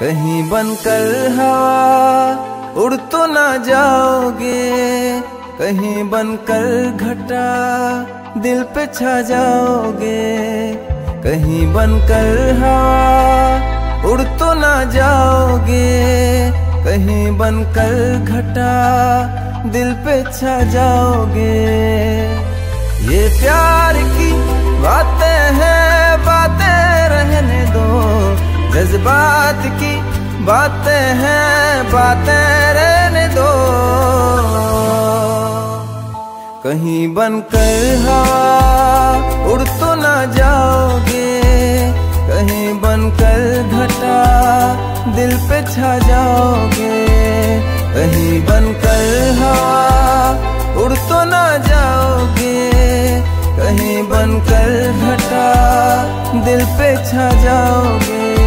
कहीं बनकर हवा उड़ तो ना जाओगे, कहीं बनकर घटा दिल पे छा जाओगे। कहीं बनकर हवा उड़ तो ना जाओगे, कहीं बनकर घटा दिल पे छा जाओगे। ये प्यार की बातें हैं, बातें रहने दो, जज्बात की बातें हैं, बातें रहने दो। कहीं बनकर हवा उड़ तो ना जाओगे, कहीं बनकर घटा दिल पे छा जाओगे। कहीं बनकर हवा उड़ तो ना जाओगे, कहीं बनकर घटा दिल पे छा जाओगे।